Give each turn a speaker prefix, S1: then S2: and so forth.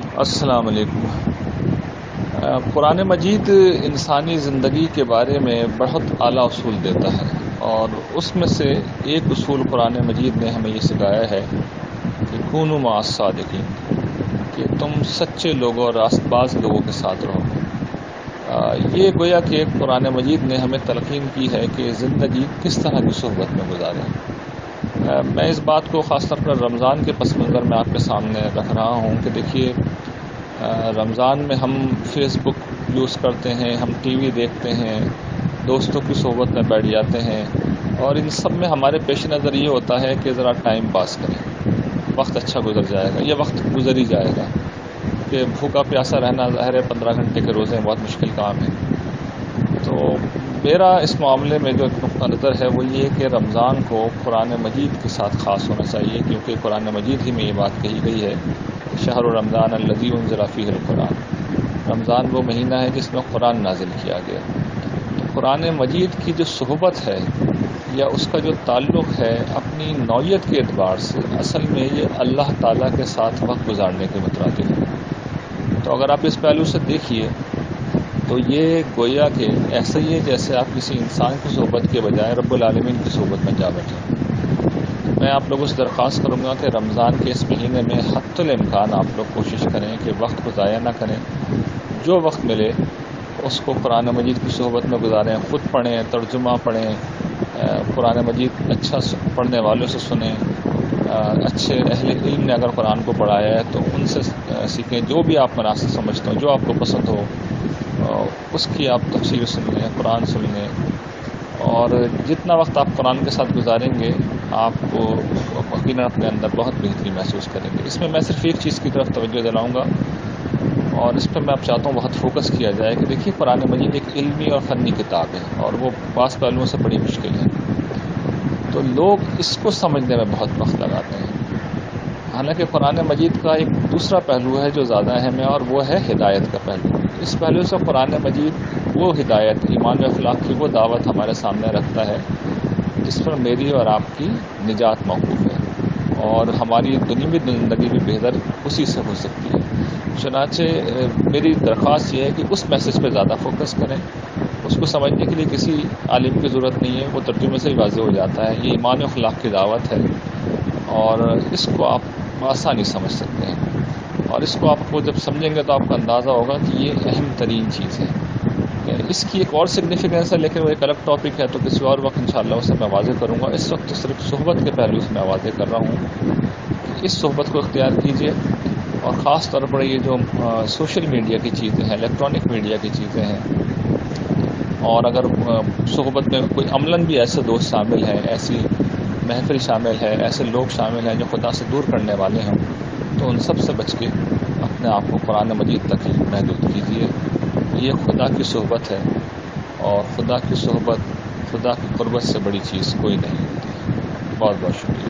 S1: السلام علیکم۔ قرآن مجید انسانی زندگی کے بارے میں بہت اعلیٰ اصول دیتا ہے، اور اس میں سے ایک اصول قرآن مجید نے ہمیں یہ سکھایا ہے کہ کونوا مع الصادقین، کہ تم سچے لوگوں اور راست باز لوگوں کے ساتھ رہو۔ یہ گویا کہ قرآن مجید نے ہمیں تلقین کی ہے کہ زندگی کس طرح کی صحبت میں گزاریں۔ میں اس بات کو خاص طور پر رمضان کے پس منظر میں آپ کے سامنے رکھ رہا ہوں کہ دیکھیے، رمضان میں ہم فیس بک یوز کرتے ہیں، ہم ٹی وی دیکھتے ہیں، دوستوں کی صحبت میں بیٹھ جاتے ہیں، اور ان سب میں ہمارے پیش نظر یہ ہوتا ہے کہ ذرا ٹائم پاس کریں، وقت اچھا گزر جائے گا، یہ وقت گزر ہی جائے گا، کہ بھوکا پیاسا رہنا ظاہر ہے 15 گھنٹے کے روزے بہت مشکل کام ہے۔ تو میرا اس معاملے میں جو نقطہ نظر ہے وہ یہ کہ رمضان کو قرآن مجید کے ساتھ خاص ہونا چاہیے، کیونکہ قرآن مجید ہی میں یہ بات کہی گئی ہے، شہر رمضان الذی انزل فیہ القرآن، رمضان وہ مہینہ ہے جس میں قرآن نازل کیا گیا۔ تو قرآن مجید کی جو صحبت ہے یا اس کا جو تعلق ہے اپنی نوعیت کے اعتبار سے، اصل میں یہ اللہ تعالیٰ کے ساتھ وقت گزارنے کے مترادف ہے۔ تو اگر آپ اس پہلو سے دیکھیے تو یہ گویا کہ ایسا ہی ہے جیسے آپ کسی انسان کی صحبت کے بجائے رب العالمین کی صحبت میں جا بیٹھیں۔ میں آپ لوگوں سے درخواست کروں گا کہ رمضان کے اس مہینے میں حتی الامکان آپ لوگ کوشش کریں کہ وقت کو ضائع نہ کریں، جو وقت ملے اس کو قرآن مجید کی صحبت میں گزاریں، خود پڑھیں، ترجمہ پڑھیں، قرآن مجید اچھا پڑھنے والوں سے سنیں، اچھے اہل علم نے اگر قرآن کو پڑھایا ہے تو ان سے سیکھیں، جو بھی آپ مناسب سمجھتے ہو، جو آپ کو پسند ہو اس کی آپ تفسیر سن لیں، قرآن سن لیں، اور جتنا وقت آپ قرآن کے ساتھ گزاریں گے آپ کو یقیناً اپنے اندر بہت بہتری محسوس کریں گے۔ اس میں میں صرف ایک چیز کی طرف توجہ دلاؤں گا، اور اس پہ میں آپ چاہتا ہوں بہت فوکس کیا جائے کہ دیکھیے، قرآن مجید ایک علمی اور فنی کتاب ہے، اور وہ بعض پہلوؤں سے بڑی مشکل ہے، تو لوگ اس کو سمجھنے میں بہت وقت لگاتے ہیں۔ حالانکہ قرآن مجید کا ایک دوسرا پہلو ہے جو زیادہ اہم ہے، اور وہ ہے ہدایت کا پہلو۔ اس پہلو سے قرآن مجید وہ ہدایت، ایمان و اخلاق کی وہ دعوت ہمارے سامنے رکھتا ہے جس پر میری اور آپ کی نجات موقوف ہے، اور ہماری دنیوی زندگی بھی بہتر اسی سے ہو سکتی ہے۔ چنانچہ میری درخواست یہ ہے کہ اس میسج پہ زیادہ فوکس کریں۔ اس کو سمجھنے کے لیے کسی عالم کی ضرورت نہیں ہے، وہ ترجمے سے ہی واضح ہو جاتا ہے۔ یہ ایمان و اخلاق کی دعوت ہے، اور اس کو آپ آسانی سمجھ سکتے ہیں، اور اس کو آپ کو جب سمجھیں گے تو آپ کو اندازہ ہوگا کہ یہ اہم ترین چیز ہے۔ اس کی ایک اور سگنیفیکنس ہے، لیکن وہ ایک الگ ٹاپک ہے، تو کسی اور وقت انشاءاللہ اسے میں واضح کروں گا۔ اس وقت تو صرف صحبت کے پہلو سے میں واضح کر رہا ہوں۔ اس صحبت کو اختیار کیجیے، اور خاص طور پر یہ جو سوشل میڈیا کی چیزیں ہیں، الیکٹرانک میڈیا کی چیزیں ہیں، اور اگر صحبت میں کوئی عملاً بھی ایسے دوست شامل ہیں، ایسی محفل شامل ہے، ایسے لوگ شامل ہیں جو خدا سے دور کرنے والے ہیں، تو ان سب سے بچ کے اپنے آپ کو قرآن مجید تک ہی محدود کیجیے۔ یہ خدا کی صحبت ہے، اور خدا کی صحبت، خدا کی قربت سے بڑی چیز کوئی نہیں ہوتی۔ بہت بہت شکریہ۔